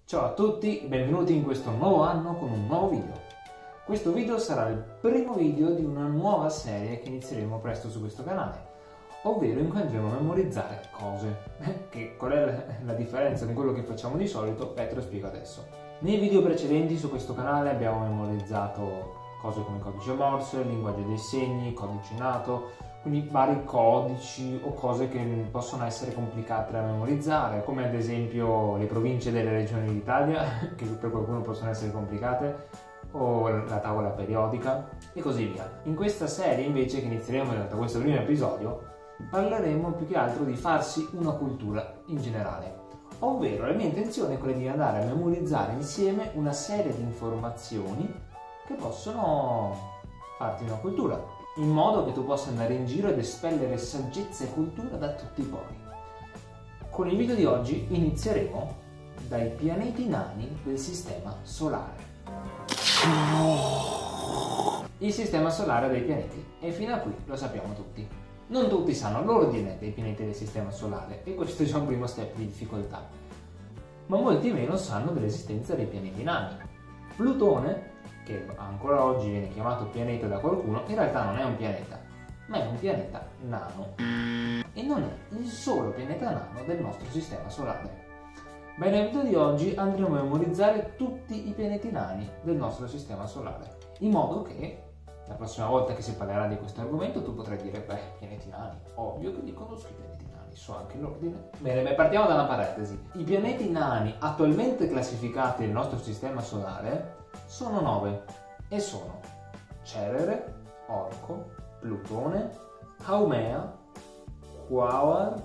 Ciao a tutti, benvenuti in questo nuovo anno con un nuovo video. Questo video sarà il primo video di una nuova serie che inizieremo presto su questo canale, ovvero in cui andremo a memorizzare cose. Qual è la differenza con quello che facciamo di solito? Te lo spiego adesso. Nei video precedenti su questo canale abbiamo memorizzato cose come codice Morse, linguaggio dei segni, codice nato, quindi vari codici o cose che possono essere complicate da memorizzare, come ad esempio le province delle regioni d'Italia, che per qualcuno possono essere complicate, o la tavola periodica e così via. In questa serie invece, che inizieremo da questo primo episodio, parleremo più che altro di farsi una cultura in generale, ovvero la mia intenzione è quella di andare a memorizzare insieme una serie di informazioni che possono farti una cultura, in modo che tu possa andare in giro ed espellere saggezza e cultura da tutti i pori. Con il video di oggi inizieremo dai pianeti nani del Sistema Solare. Il Sistema Solare ha dei pianeti e fino a qui lo sappiamo tutti. Non tutti sanno l'ordine dei pianeti del Sistema Solare e questo è già un primo step di difficoltà. Ma molti meno sanno dell'esistenza dei pianeti nani. Plutone, che ancora oggi viene chiamato pianeta da qualcuno, in realtà non è un pianeta, ma è un pianeta nano. E non è il solo pianeta nano del nostro Sistema Solare. Beh, nel video di oggi andremo a memorizzare tutti i pianeti nani del nostro Sistema Solare, in modo che la prossima volta che si parlerà di questo argomento tu potrai dire, beh, pianeti nani, ovvio che li conosco i pianeti nani, so anche l'ordine. Bene, partiamo da una parentesi. I pianeti nani attualmente classificati nel nostro Sistema Solare sono 9 e sono Cerere, Orco, Plutone, Haumea, Quaoar,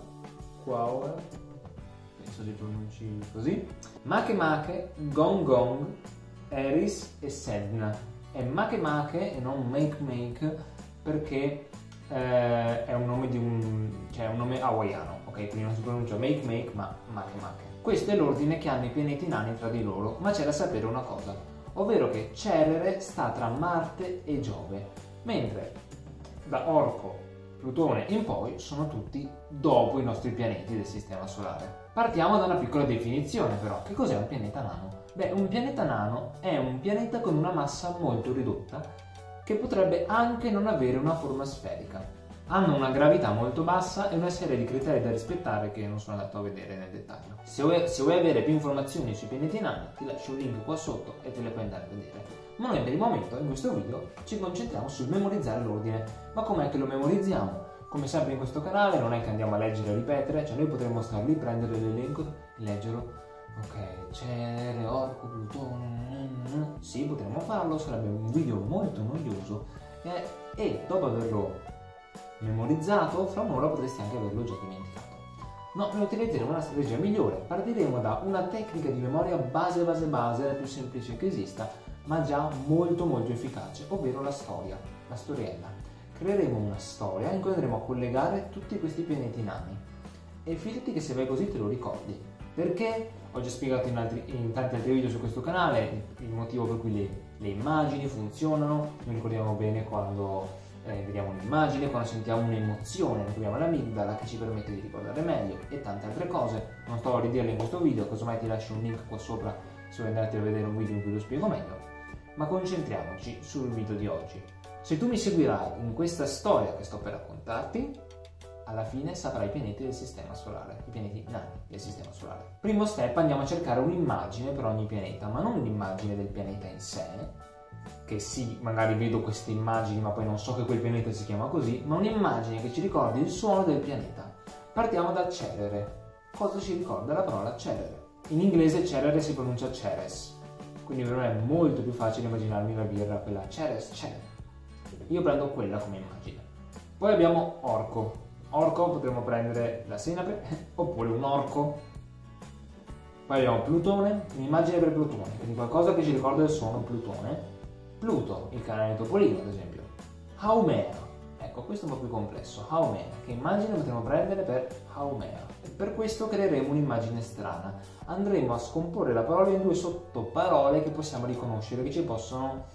penso si pronunci così, Makemake, Gong, Eris e Sedna. È Makemake e non Make perché è un nome di un nome hawaiano, ok? Quindi non si pronuncia Make ma Makemake. Questo è l'ordine che hanno i pianeti nani tra di loro, ma c'è da sapere una cosa, ovvero che Cerere sta tra Marte e Giove, mentre da Orco, Plutone in poi sono tutti dopo i nostri pianeti del Sistema Solare. Partiamo da una piccola definizione però. Che cos'è un pianeta nano? Beh, un pianeta nano è un pianeta con una massa molto ridotta che potrebbe anche non avere una forma sferica. Hanno una gravità molto bassa e una serie di criteri da rispettare che non sono andato a vedere nel dettaglio. Se vuoi avere più informazioni sui pianeti nani, ti lascio un link qua sotto e te le puoi andare a vedere. Ma noi per il momento, in questo video, ci concentriamo sul memorizzare l'ordine. Ma com'è che lo memorizziamo? Come sempre in questo canale non è che andiamo a leggere e ripetere, cioè noi potremmo star lì, prendere l'elenco e leggerlo. Ok, Cerere, Orco, Plutone... Sì, potremmo farlo, sarebbe un video molto noioso e dopo averlo memorizzato, fra un'ora potresti anche averlo già dimenticato. No, noi utilizzeremo una strategia migliore. Partiremo da una tecnica di memoria base, la più semplice che esista, ma già molto efficace, ovvero la storia, la storiella. Creeremo una storia in cui andremo a collegare tutti questi pianeti nani. E fidati che se vai così te lo ricordi. Perché? Ho già spiegato in tanti altri video su questo canale il motivo per cui le immagini funzionano. Noi ricordiamo bene quando vediamo un'immagine, quando sentiamo un'emozione, noi abbiamo l'amigdala che ci permette di ricordare meglio e tante altre cose. Non sto a ridirle in questo video, casomai ti lascio un link qua sopra se vuoi andare a vedere un video in cui lo spiego meglio. Ma concentriamoci sul video di oggi. Se tu mi seguirai in questa storia che sto per raccontarti, alla fine saprai i pianeti del Sistema Solare, i pianeti nani del Sistema Solare. Primo step, andiamo a cercare un'immagine per ogni pianeta, ma non un'immagine del pianeta in sé, che sì, magari vedo queste immagini ma poi non so che quel pianeta si chiama così, ma un'immagine che ci ricordi il suono del pianeta. Partiamo da Cerere. Cosa ci ricorda la parola Cerere? In inglese Cerere si pronuncia Ceres, quindi per me è molto più facile immaginarmi la birra, quella Ceres. Io prendo quella come immagine. Poi abbiamo Orco. Orco potremmo prendere la senape oppure un orco. Poi abbiamo Plutone, un'immagine per Plutone, quindi qualcosa che ci ricorda il suono Plutone. Pluto, il cane di Topolino ad esempio. Haumea, ecco questo è un po' più complesso. Haumea, che immagine potremmo prendere per Haumea? E per questo creeremo un'immagine strana. Andremo a scomporre la parola in due sottoparole che possiamo riconoscere, che ci possono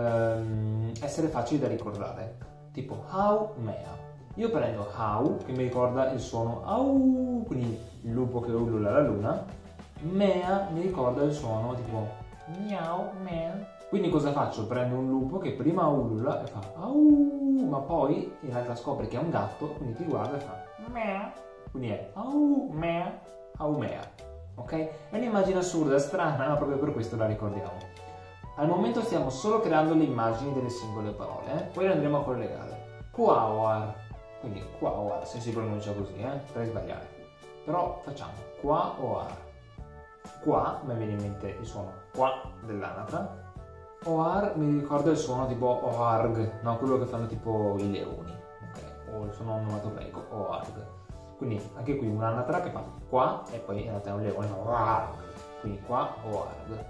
essere facili da ricordare, tipo Haumea. Io prendo Hau, che mi ricorda il suono Au, quindi il lupo che ulula la luna, Mea mi ricorda il suono tipo miau, mea. Quindi cosa faccio? Prendo un lupo che prima ulula e fa au, ma poi in realtà scopre che è un gatto, quindi ti guarda e fa mea. Quindi è au, mea, ok? È un'immagine assurda, strana, ma proprio per questo la ricordiamo. Al momento stiamo solo creando le immagini delle singole parole, poi le andremo a collegare. Quawar, quindi quawar, se si pronuncia così, per sbagliare. Però facciamo quawar. Qua mi viene in mente il suono qua dell'anatra. Oar mi ricorda il suono tipo oarg, no? Quello che fanno tipo i leoni, ok? O il suono onomatopeico, oarg. Quindi anche qui un'anatra che fa qua e poi in realtà è un leone, fa oarg. Quindi qua oarg.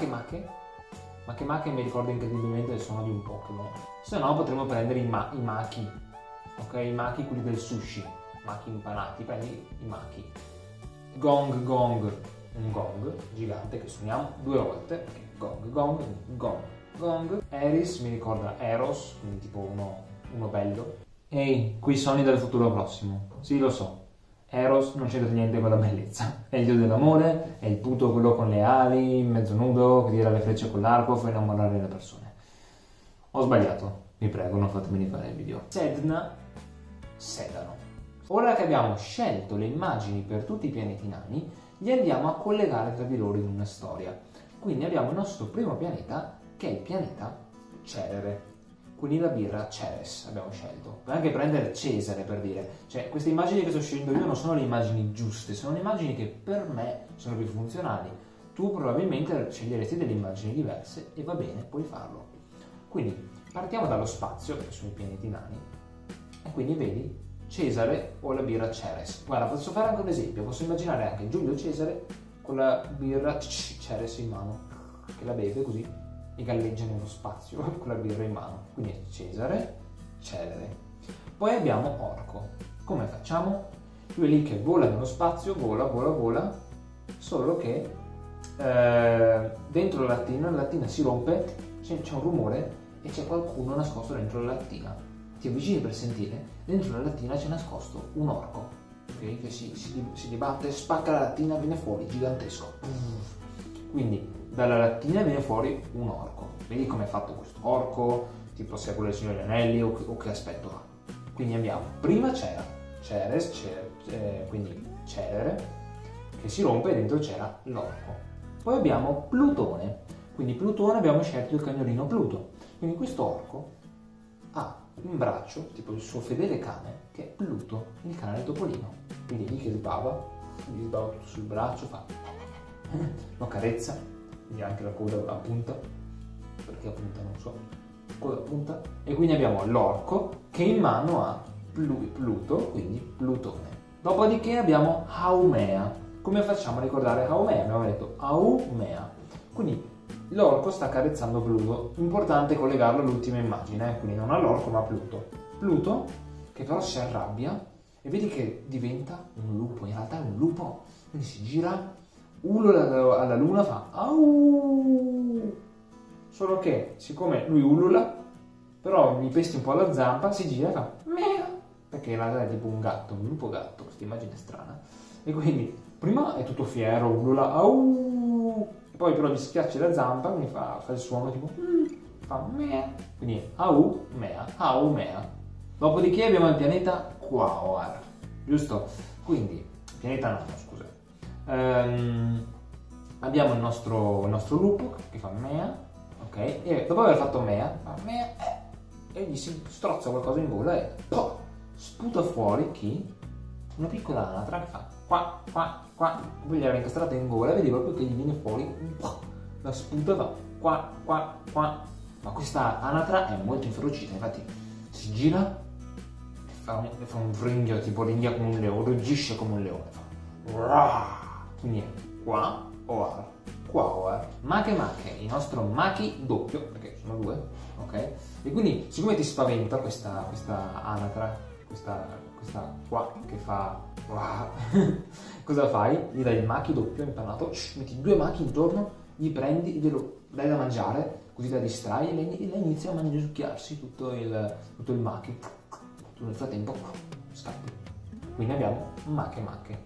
Make mi ricorda incredibilmente il suono di un Pokémon. Se no potremmo prendere i maki, ok? I maki, quelli del sushi, maki impanati, prendi i maki. Gong, un gong gigante che suoniamo 2 volte, perché gong. Eris mi ricorda Eros, quindi tipo uno bello. Ehi, qui Sony del futuro prossimo. Sì, lo so. Eros non c'entra niente con la bellezza. È il dio dell'amore, è il puto quello con le ali, mezzo nudo, che tira le frecce con l'arco, fa innamorare le persone. Ho sbagliato, vi prego, non fatemi fare il video. Sedano. Ora che abbiamo scelto le immagini per tutti i pianeti nani, li andiamo a collegare tra di loro in una storia. Quindi abbiamo il nostro primo pianeta, che è il pianeta Cerere. Quindi la birra Ceres abbiamo scelto. Puoi anche prendere Cesare, per dire. Cioè, queste immagini che sto scegliendo io non sono le immagini giuste, sono le immagini che per me sono più funzionali. Tu probabilmente sceglieresti delle immagini diverse e va bene, puoi farlo. Quindi partiamo dallo spazio, che sono i pianeti nani, e quindi vedi Cesare o la birra Ceres. Guarda, posso fare anche un esempio, posso immaginare anche Giulio Cesare con la birra Ceres in mano, che la beve così e galleggia nello spazio con la birra in mano. Quindi è Cesare, Cerere. Poi abbiamo Orco. Come facciamo? Lui è lì che vola nello spazio, vola, solo che dentro la lattina si rompe, c'è un rumore e c'è qualcuno nascosto dentro la lattina. Ti avvicini per sentire, dentro la lattina c'è nascosto un orco, okay? Che si dibatte, spacca la lattina, viene fuori, gigantesco. Quindi dalla lattina viene fuori un orco. Vedi com'è fatto questo orco? Tipo se è quello del Signore degli Anelli o che aspetto ha. Quindi abbiamo prima c'era Ceres, quindi Cerere, che si rompe e dentro c'era l'orco. Poi abbiamo Plutone. Quindi Plutone abbiamo scelto il cagnolino Pluto. Quindi questo orco ha in braccio, tipo il suo fedele cane, che è Pluto, il cane topolino. Quindi lì che sbava, gli sbava tutto sul braccio, lo carezza, quindi anche la coda a punta, perché a punta non so, coda a punta. E quindi abbiamo l'orco che in mano ha Pluto, quindi Plutone. Dopodiché abbiamo Haumea. Come facciamo a ricordare Haumea? Abbiamo detto Haumea. Quindi l'orco sta carezzando Pluto. Importante collegarlo all'ultima immagine, quindi non all'orco ma a Pluto. Pluto che però si arrabbia e vedi che diventa un lupo, in realtà è un lupo, quindi si gira, ulula alla luna, fa au. Solo che siccome lui ulula, però gli pesti un po' la zampa, si gira e fa mea, perché in realtà è tipo un gatto, un lupo gatto, questa immagine strana. E quindi prima è tutto fiero, ulula, au, e poi però gli schiaccia la zampa, quindi fa il suono tipo fa mea, quindi au mea. Dopodiché abbiamo il pianeta Quaoar, giusto? Quindi pianeta nano, scusa. Abbiamo il nostro lupo che fa mea, ok? E dopo aver fatto mea, fa mea, e gli si strozza qualcosa in gola e sputa fuori chi? Una piccola anatra che fa qua, poi gli era incastrata in gola e vedi proprio che gli viene fuori, la sputa va qua. Ma questa anatra è molto inferocita, infatti si gira e fa un ringhio, tipo ringhia come un leone, ruggisce come un leone, quindi è Quaoar. Make, il nostro Maki doppio, perché sono 2, ok? E quindi siccome ti spaventa questa anatra, questa qua che fa cosa fai? Gli dai il Maki doppio impanato, metti 2 Maki intorno, gli prendi e glielo dai da mangiare, così la distrai e lei inizia a mangiucchiarsi tutto il Maki. Tu nel frattempo scappi. Quindi abbiamo Make.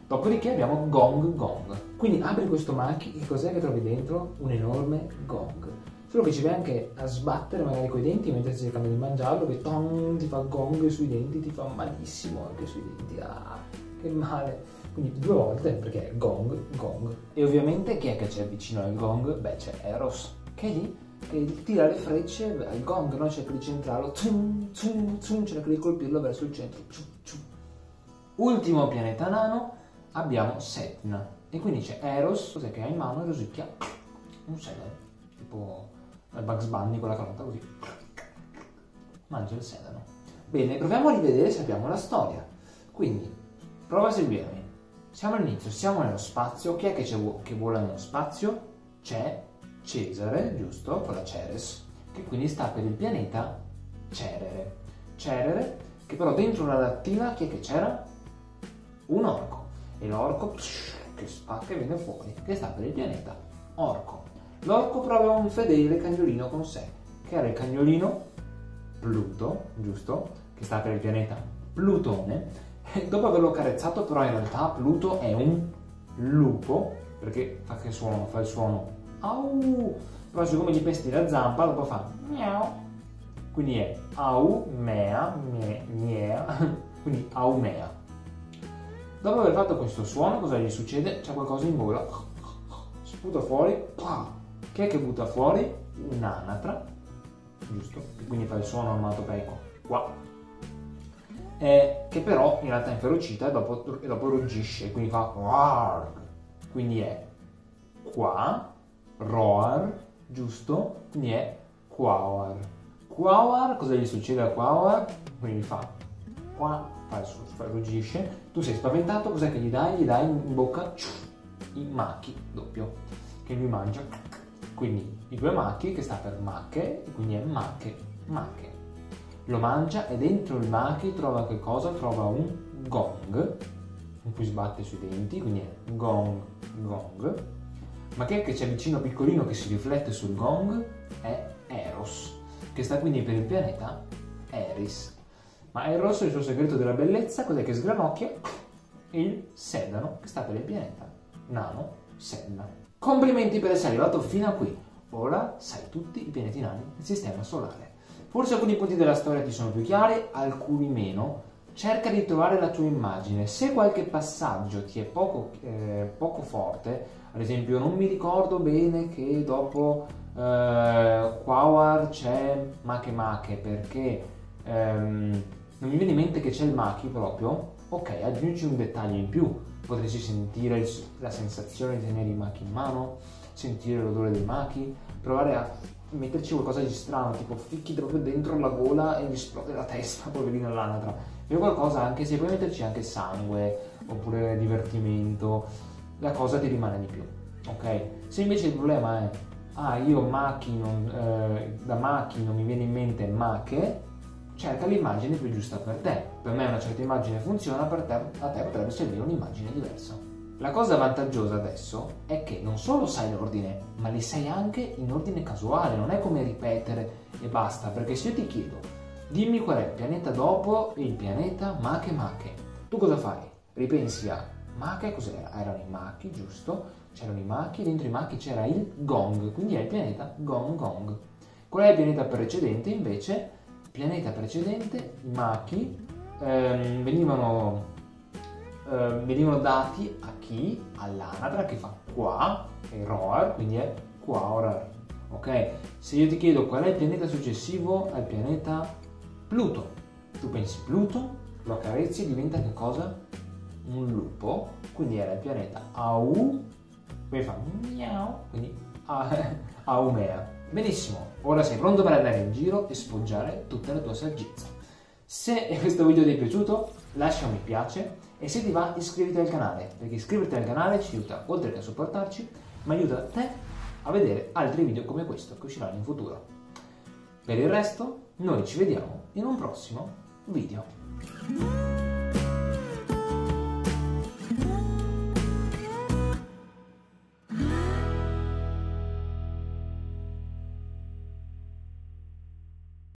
Dopodiché abbiamo gong. Quindi apri questo Maki, che cos'è che trovi dentro? Un enorme gong. Solo che ci vai anche a sbattere magari coi denti mentre stai cercando di mangiarlo, che ti fa gong sui denti, ti fa malissimo anche sui denti. Ah, che male. Quindi 2 volte, perché è gong. E ovviamente chi è che c'è vicino al gong? Beh, c'è Eros, che è lì, che tira le frecce al gong, no? Cerca di centrarlo, cerca di colpirlo verso il centro. Ultimo pianeta nano, abbiamo Sedna. E quindi c'è Eros, cos'è che ha in mano? E rosicchia un sedano, tipo Bugs Bunny con la carota, così mangia il sedano. Bene, proviamo a rivedere se abbiamo la storia. Quindi prova a seguirmi. Siamo all'inizio, siamo nello spazio. Chi è che vola nello spazio? C'è Cesare, giusto? Con la Ceres, che quindi sta per il pianeta Cerere. Cerere, che però dentro la lattina chi è che c'era? Un orco. E l'orco che spacca e viene fuori, che sta per il pianeta Orco. L'orco però aveva un fedele cagnolino con sé, che era il cagnolino Pluto, giusto? Che sta per il pianeta Plutone. E dopo averlo carezzato, però in realtà Pluto è un lupo, perché fa che suono? Fa il suono au, però siccome gli pesti la zampa, dopo fa miau. Quindi è au, mea, quindi aumea. Dopo aver fatto questo suono, cosa gli succede? C'è qualcosa in gola, sputa fuori. Chi è che butta fuori? Un'anatra, giusto? Quindi fa il suono onomatopeico qua, che però in realtà è inferocita e dopo ruggisce, quindi fa roar. Quindi è qua, roar, giusto? Quindi è quawar. Quawar, cosa gli succede a quawar? Quindi fa qua, ruggisce. Tu sei spaventato, cos'è che gli dai? Gli dai in bocca i Maki doppio, che lui mangia. Quindi i 2 Maki, che sta per Make, quindi è Make. Lo mangia e dentro il Maki trova che cosa? Trova un gong in cui sbatte sui denti, quindi è gong. Ma che è che c'è vicino piccolino che si riflette sul gong? È Eros, che sta quindi per il pianeta Eris. Ma Eros, il suo segreto della bellezza, cos'è che sgranocchia? Il sedano, che sta per il pianeta nano Sedna. Complimenti per essere arrivato fino a qui. Ora sai tutti i pianeti nani del sistema solare. Forse alcuni punti della storia ti sono più chiari, alcuni meno. Cerca di trovare la tua immagine. Se qualche passaggio ti è poco forte, ad esempio non mi ricordo bene che dopo Quawar c'è Make perché non mi viene in mente che c'è il Maki proprio, ok, aggiungi un dettaglio in più. Potresti sentire la sensazione di tenere i Maki in mano, sentire l'odore dei Maki, provare a metterci qualcosa di strano, tipo ficchi proprio dentro la gola e gli esplode la testa, poverino l'anatra. E qualcosa anche, se puoi metterci anche sangue, oppure divertimento, la cosa ti rimane di più, ok? Se invece il problema è, io Maki da Maki non mi viene in mente Make, cerca l'immagine più giusta per te. Per me una certa immagine funziona, a te potrebbe servire un'immagine diversa. La cosa vantaggiosa adesso è che non solo sai l'ordine, ma li sai anche in ordine casuale, non è come ripetere e basta, perché se io ti chiedo, dimmi qual è il pianeta dopo il pianeta Make, tu cosa fai? Ripensi a Make, cos'era? Erano i Maki, giusto? C'erano i Maki, dentro i Maki c'era il Gong, quindi è il pianeta Gong. Qual è il pianeta precedente invece? Pianeta precedente, i Maki venivano dati a chi? All'anatra, che fa qua, e roar, quindi è quaorar. Ok? Se io ti chiedo qual è il pianeta successivo al pianeta Pluto, tu pensi Pluto, lo accarezzi e diventa che cosa? Un lupo, quindi era il pianeta Au, poi fa miau, quindi Aumea. Benissimo, ora sei pronto per andare in giro e sfoggiare tutta la tua saggezza. Se questo video ti è piaciuto, lascia un mi piace e se ti va iscriviti al canale, perché iscriverti al canale ci aiuta, oltre che a supportarci, ma aiuta te a vedere altri video come questo che usciranno in futuro. Per il resto, noi ci vediamo in un prossimo video.